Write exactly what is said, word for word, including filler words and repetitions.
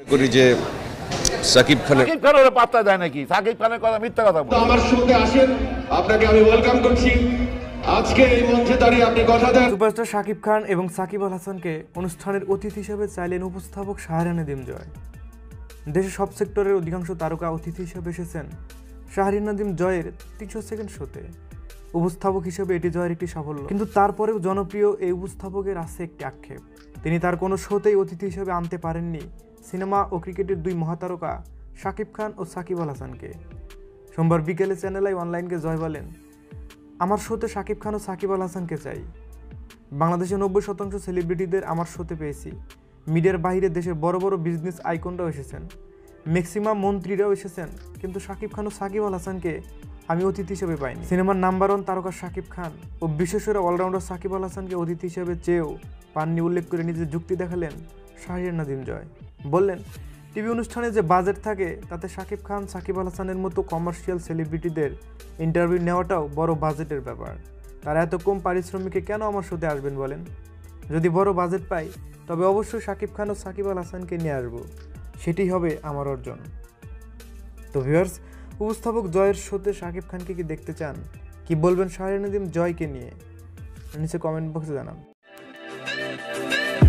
করি যে সাকিব খানের সাকিব খানের পাত্তা দেয় নাকি? সাকিব খানের কথা মিথ্যা কথা বলে। আমার সঙ্গে আসেন, আপনাকে আমি ওয়েলকাম করছি। আজকে এই মঞ্চে দাঁড়িয়ে আপনি কথা দেন। সুপারস্টার শাকিব খান এবং সাকিব আল হাসানকে অনুষ্ঠানের অতিথি হিসেবে চাইলেন উপস্থাপক শাহরিয়ার নাদিম জয়। দেশের সব সেক্টরের অধিকাংশ তারকা অতিথি হিসেবে এসেছেন শাহরিয়ার নাদিম জয়ের তিনশো সেকেন্ড শোতে। উপস্থাপক হিসেবে এটি জয়ের একটি সাফল্য, কিন্তু তারপরেও জনপ্রিয় এই উপস্থাপকের আছে একটি আক্ষেপ। তিনি তার কোনো শোতেই অতিথি হিসেবে আনতে পারেননি সিনেমা ও ক্রিকেটের দুই মহাতারকা শাকিব খান ও সাকিব আল হাসানকে। সোমবার বিকেলে চ্যানেল আই অনলাইনকে জয় বলেন, আমার শোতে শাকিব খান ও সাকিব আল হাসানকে চাই। বাংলাদেশের নব্বই শতাংশ সেলিব্রিটিদের আমার শোতে পেয়েছি। মিডিয়ার বাইরে দেশের বড় বড় বিজনেস আইকনরাও এসেছেন, ম্যাক্সিমাম মন্ত্রীরাও এসেছেন, কিন্তু শাকিব খান ও সাকিব আল হাসানকে আমি অতিথি হিসেবে পাইনি। সিনেমার নাম্বার ওয়ান তারকা শাকিব খান ও বিশ্বসেরা অলরাউন্ডার সাকিব আল হাসানকে অতিথি হিসেবে চেয়েও পাননি উল্লেখ করে নিজের যুক্তি দেখালেন শাহরিয়ার নাদিম জয়। বললেন, টিভি অনুষ্ঠানে যে বাজেট থাকে তাতে শাকিব খান সাকিব আল হাসানের মতো কমার্শিয়াল সেলিব্রিটিদের ইন্টারভিউ নেওয়াটাও বড় বাজেটের ব্যাপার। তারা এত কম পারিশ্রমিকে কেন আমার শোতে আসবেন বলেন? যদি বড় বাজেট পাই তবে অবশ্যই শাকিব খান ও সাকিব আল হাসানকে নিয়ে আসবো, সেটি হবে আমার অর্জন। তো ভিউয়ার্স, উপস্থাপক জয়ের শোতে শাকিব খানকে কি দেখতে চান? কি বলবেন শাহরিয়ার নাদিম জয়কে নিয়ে? নিচে কমেন্ট বক্সে জানান।